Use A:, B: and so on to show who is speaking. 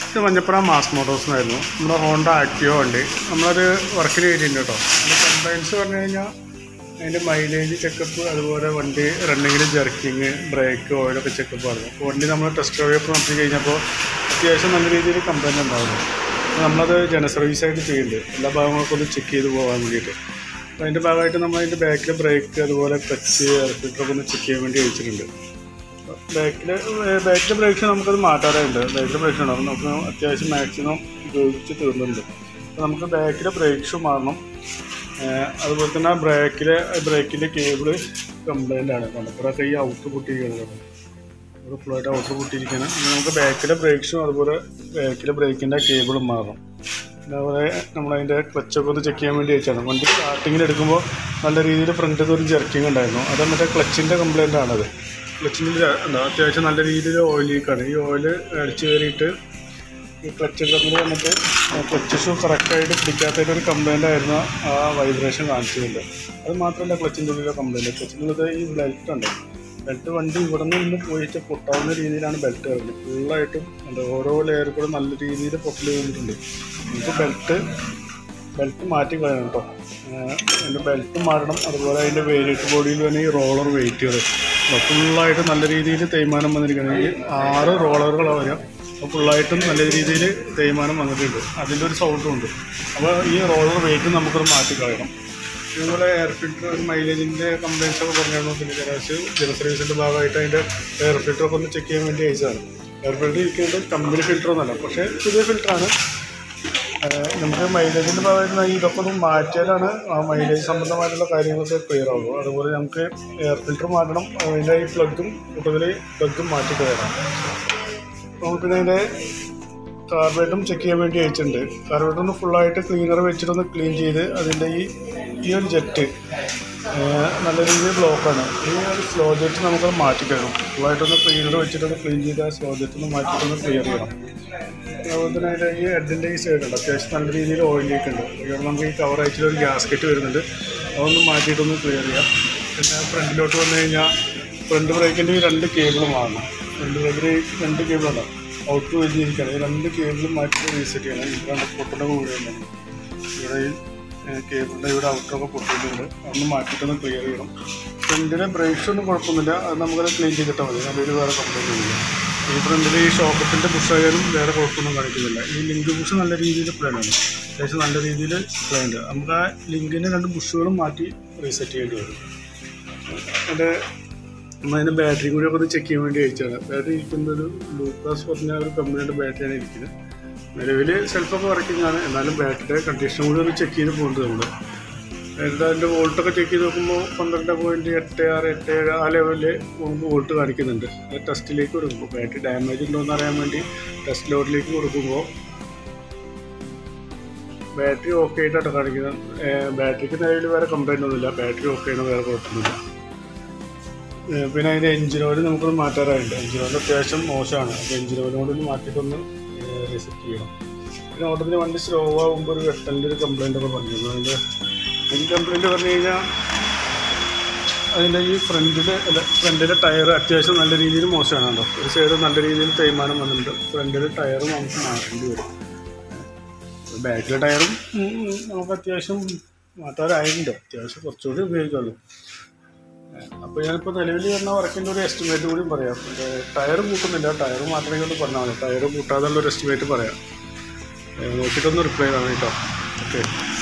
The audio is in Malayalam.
A: ഇത് മഞ്ഞപ്പുറ മാസ് മോട്ടോഴ്സിനായിരുന്നു. നമ്മുടെ ഹോണ്ട ആക്റ്റീവ വണ്ടി നമ്മളത് വർക്കിന് ചെയ്തിട്ടുണ്ട് കേട്ടോ. അതിൻ്റെ കംപ്ലയിൻസ് പറഞ്ഞു കഴിഞ്ഞാൽ അതിൻ്റെ മൈലേജ് ചെക്കപ്പ്, അതുപോലെ വണ്ടി റണ്ണിങ്ങിൽ ജർക്കിങ്, ബ്രേക്ക്, ഓയിലൊക്കെ ചെക്കപ്പ് ആയിരുന്നു. അപ്പോൾ വണ്ടി നമ്മൾ ടെസ്റ്റ് ഡ്രൈവ് നടത്തി കഴിഞ്ഞപ്പോൾ അത്യാവശ്യം നല്ല രീതിയിൽ കംപ്ലയിൻ്റ് ഉണ്ടായിരുന്നു. നമ്മളത് ജന സർവീസായിട്ട് ചെയ്യുന്നുണ്ട്, എല്ലാ ഭാഗങ്ങൾക്കും ഒന്ന് ചെക്ക് ചെയ്ത് പോകാൻ വേണ്ടിയിട്ട്. അപ്പോൾ അതിൻ്റെ ഭാഗമായിട്ട് നമ്മൾ അതിൻ്റെ ബാക്കിലെ ബ്രേക്ക്, അതുപോലെ ക്ലച്ച്, എയർ ഫിൽറ്ററൊക്കെ ഒന്ന് ചെക്ക് ചെയ്യാൻ വേണ്ടി അയച്ചിട്ടുണ്ട്. ബാക്കിലെ ബ്രേക്സ് നമുക്കത് മാറ്റാറുണ്ട്. ബാക്കിലെ ബ്രേക്സ് ഉണ്ടാകും, നമുക്ക് അത്യാവശ്യം മാക്സിമം ഉപയോഗിച്ച് തീർന്നുണ്ട്. അപ്പോൾ നമുക്ക് ബാക്കിലെ ബ്രേക്സ് മാറണം. അതുപോലെ തന്നെ ബ്രേക്കിൻ്റെ കേബിള് കംപ്ലൈൻ്റ് ആണ്. കണ്ടപ്പോഴൊക്കെ ഈ ഔട്ടർ പൊട്ടിയിരിക്കുന്നത്, ഇവിടെ ഫുള്ളായിട്ട് ഔട്ടർ പൊട്ടിയിരിക്കുകയാണ്. നമുക്ക് ബാക്കിലെ ബ്രേക്സും അതുപോലെ ബാക്കിലെ ബ്രേക്കിൻ്റെ കേബിളും മാറണം. അതുപോലെ നമ്മളതിൻ്റെ ക്ലച്ചൊക്കെ ഒന്ന് ചെക്ക് ചെയ്യാൻ വേണ്ടി വെച്ചാണ്. വണ്ടി സ്റ്റാർട്ടിങ്ങിൽ എടുക്കുമ്പോൾ നല്ല രീതിയിൽ ഫ്രണ്ടിൽ ഒരു ജർക്കിങ് ഉണ്ടായിരുന്നു. അത് മറ്റേ ക്ലച്ചിൻ്റെ കംപ്ലൈൻ്റ് ആണത്. ക്ലച്ചിൻ്റെ അത്യാവശ്യം നല്ല രീതിയിൽ ഓയിൽ ലീക്കാണ്. ഈ ഓയിൽ അടിച്ച് കയറിയിട്ട് ഈ ക്ലച്ച് തമ്മിൽ വന്നിട്ട് ക്ലച്ച് ഷൂ കറക്റ്റായിട്ട് പിടിക്കാത്തതിൻ്റെ ഒരു കംപ്ലൈൻ്റ് ആയിരുന്നു ആ വൈബ്രേഷൻ കാണിച്ചതിൻ്റെ. അത് മാത്രമല്ല ക്ലച്ചിൻ്റെ ഉള്ളിലെ കംപ്ലൈൻറ്റ്. ക്ലച്ചിൻ്റെ ഉള്ളത് ഈ ബെൽറ്റ് ഉണ്ട്. ബെൽറ്റ് വണ്ടി ഇവിടെ നിന്ന് പോയിട്ട് പൊട്ടാവുന്ന രീതിയിലാണ് ബെൽറ്റ് വരുന്നത്. ഫുള്ളായിട്ടും ഓരോ ലെയർ കൂടെ നല്ല രീതിയിൽ പൊട്ടൽ കഴിഞ്ഞിട്ടുണ്ട്. നമുക്ക് ബെൽറ്റ് മാറ്റി കളയണം കേട്ടോ. അതിൻ്റെ ബെൽറ്റ് മാറണം. അതുപോലെ അതിൻ്റെ വെയിറ്റ് ബോഡിയിൽ തന്നെ ഈ റോളർ വെയിറ്റുകൾ ഫുള്ളായിട്ട് നല്ല രീതിയിൽ തേയ്മാനം വന്നിരിക്കുന്നത്. ഈ 6 റോളറുകളാണ് വരിക. അപ്പോൾ ഫുള്ളായിട്ടും നല്ല രീതിയിൽ തേയ്മാനം വന്നിട്ടുണ്ട്. അതിൻ്റെ ഒരു സൗണ്ടും ഉണ്ട്. അപ്പോൾ ഈ റോളർ വെയിറ്റ് നമുക്കത് മാറ്റിക്കളയണം. അതുപോലെ എയർ ഫിൽറ്റർ മൈലേജിൻ്റെ കംപ്ലയിൻസ് ഒക്കെ പറഞ്ഞായിരുന്നു. പിന്നെ ജന സർവീസിൻ്റെ ഭാഗമായിട്ട് അതിൻ്റെ എയർ ഫിൽറ്ററൊക്കെ ഒന്ന് ചെക്ക് ചെയ്യാൻ വേണ്ടി അയച്ചതാണ്. എയർ ഫിൽറ്റർ ഇരിക്കുന്നത് കമ്പനി ഫിൽറ്ററൊന്നുമല്ല, പക്ഷേ പുതിയ ഫിൽറ്ററാണ്. നമുക്ക് മൈലേജിൻ്റെ ഭാഗമായിട്ട് ഇതൊക്കെ ഒന്ന് മാറ്റിയാലാണ് ആ മൈലേജ് സംബന്ധമായിട്ടുള്ള കാര്യങ്ങളൊക്കെ ക്ലിയർ ആകും. അതുപോലെ നമുക്ക് എയർ ഫിൽറ്റർ മാറ്റണം. അതിൻ്റെ ഈ പ്ലഗും മാറ്റി കളയണം. പിന്നെ അതിൻ്റെ കാർബറേറ്ററും ചെക്ക് ചെയ്യാൻ വേണ്ടി അയച്ചിട്ടുണ്ട്. കാർബറേറ്റർ ഒന്ന് ഫുള്ളായിട്ട് ക്ലീനർ വെച്ചിട്ടൊന്ന് ക്ലീൻ ചെയ്ത് അതിൻ്റെ ഈ ഒരു ജെറ്റ് നല്ല രീതിയിൽ ബ്ലോക്കാണ്. ഈ ഒരു സ്ലോ ജെറ്റ് നമുക്കത് മാറ്റിക്കണം. ഫുള്ളായിട്ടൊന്ന് ക്ലീനർ വെച്ചിട്ടൊന്ന് ക്ലീൻ ചെയ്ത് ആ സ്ലോ ജെറ്റൊന്ന് മാറ്റിയിട്ടൊന്ന് ക്ലിയർ ചെയ്യണം. അതുപോലെ തന്നെ അതിൻ്റെ ഈ ഹെഡിൻ്റെ ഈ സൈഡുണ്ട്, അത്യാവശ്യം നല്ല രീതിയിൽ ഓയിൽ ലീക്കുണ്ട്. ഇവിടെ നമുക്ക് ഈ കവർ അയച്ചിട്ടൊരു ഗ്യാസ്കറ്റ് വരുന്നുണ്ട്, അതൊന്ന് മാറ്റിയിട്ടൊന്ന് ക്ലിയർ ചെയ്യാം. പിന്നെ ഫ്രണ്ടിലോട്ട് വന്നു കഴിഞ്ഞാൽ ഫ്രണ്ട് ബ്രേക്കിൻ്റെ ഈ 2 കേബിളും വാങ്ങണം. ഫ്രണ്ട് ബ്രേക്കിൽ 2 കേബിളുണ്ടാവും, ഔട്ട് വെച്ചിരിക്കുകയാണ്. ഈ 2 കേബിളും മാറ്റി റീസെറ്റ് ചെയ്യണം. ഇവിടെ പൊട്ടേണ്ട കൂടെയുണ്ട്. ഇവിടെ ഈ കേബിളിൻ്റെ ഇവിടെ ഔട്ടറൊക്കെ പൊട്ടിയിട്ടുണ്ട്, അതൊന്ന് മാറ്റിയിട്ടൊന്ന് ക്ലിയർ ചെയ്യണം. ഫ്രണ്ടിലെ ബ്രേക്സ് ഒന്നും കുഴപ്പമൊന്നുമില്ല, അത് നമുക്കത് ക്ലീൻ ചെയ്തിട്ടാൽ മതി. നല്ലൊരു വേറെ കംപ്ലൈൻറ്റ് ഇല്ല. ഈ ഫ്രണ്ടിൽ ഈ ഷോക്കറ്റിൻ്റെ പുഷായാലും വേറെ കുഴപ്പമൊന്നും കാണിക്കുന്നില്ല. ഈ ലിങ്ക് പുഷ് നല്ല രീതിയിൽ പ്ലെയിനാണ്, അത്യാവശ്യം നല്ല രീതിയിൽ പ്ലെയിനുണ്ട്. നമുക്ക് ആ ലിങ്കിൻ്റെ 2 ബുഷുകളും മാറ്റി റീസെറ്റ് ചെയ്യേണ്ടി വരും. നമ്മളതിൻ്റെ ബാറ്ററി കൂടി ഒക്കെ ഒന്ന് ചെക്ക് ചെയ്യാൻ വേണ്ടി അയച്ചാണ്. ബാറ്ററി ഇരിക്കുന്നൊരു ലൂക്കാസ് പറഞ്ഞ ഒരു കമ്പനിയുടെ ബാറ്ററിയാണ് ഇരിക്കുന്നത്. നിലവിൽ സെൽഫൊക്കെ വർക്കിംഗാണ്, എന്നാലും ബാറ്ററിയുടെ കണ്ടീഷൻ കൂടി ഒന്ന് ചെക്ക് ചെയ്ത് പോകുന്നുണ്ട് നമ്മൾ. അതിൻ്റെ വോൾട്ടൊക്കെ ചെക്ക് ചെയ്ത് നോക്കുമ്പോൾ 12.8687 ആ ലെവലിൽ നമുക്ക് വോൾട്ട് കാണിക്കുന്നുണ്ട്. അത് ടെസ്റ്റിലേക്ക് കൊടുക്കുമ്പോൾ ബാറ്ററി ഡാമേജ് ഉണ്ടോയെന്ന് അറിയാൻ വേണ്ടി ടെസ്റ്റ് ലോഡിലേക്ക് കൊടുക്കുമ്പോൾ ബാറ്ററി ഓക്കെ ആയിട്ടാണ് കാണിക്കുന്നത്. ബാറ്ററിക്ക് നിലവിൽ വേറെ കംപ്ലൈൻ്റ് ഒന്നുമില്ല, ബാറ്ററി ഓക്കെ ആണ്, വേറെ കുഴപ്പമൊന്നുമില്ല. പിന്നെ അതിൻ്റെ എഞ്ചിൻ ഓയിൽ നമുക്കൊന്ന് മാറ്റാറായിട്ടുണ്ട്. എഞ്ചിൻ ഓയിൽ അത്യാവശ്യം മോശമാണ്. അപ്പോൾ എഞ്ചിൻ ഓയിൽ കൂടി ഒന്ന് മാറ്റിയിട്ടൊന്ന് റീസെറ്റ് ചെയ്യണം. പിന്നെ ഓട്ടത്തിന് വണ്ടി സ്ലോ ആകുമ്പോൾ ഒരു വെട്ടലിൻ്റെ ഒരു കംപ്ലൈൻ്റ് പറഞ്ഞിരുന്നു. അതിൻ്റെ കംപ്ലൈൻറ്റ് പറഞ്ഞു കഴിഞ്ഞാൽ അതിൻ്റെ ഈ ഫ്രണ്ടിലെ ടയർ അത്യാവശ്യം നല്ല രീതിയിൽ മോശമാണ് കേട്ടോ. ഒരു സൈഡ് നല്ല രീതിയിൽ തേയ്മാനം വന്നിട്ടുണ്ട്. ഫ്രണ്ടിലെ ടയറും നമുക്ക് മാറ്റേണ്ടി വരും. ബാക്കിലെ ടയറും നമുക്ക് അത്യാവശ്യം മാറ്റാറായിട്ടുണ്ട്, അത്യാവശ്യം കുറച്ചുകൂടി ഉപയോഗിക്കുള്ളൂ. അപ്പോൾ ഞാനിപ്പോൾ നിലവിൽ വരുന്ന വർക്കിൻ്റെ ഒരു എസ്റ്റിമേറ്റ് കൂടി പറയാം. ടയർ കൂട്ടുന്നില്ല, ടയർ മാത്രമേ ഒന്ന് പറഞ്ഞാൽ മതി. ടയർ കൂട്ടാതുള്ള ഒരു എസ്റ്റിമേറ്റ് പറയാം. നോക്കിയിട്ടൊന്ന് റിപ്ലൈ ചെയ്യണം കേട്ടോ. ഓക്കെ.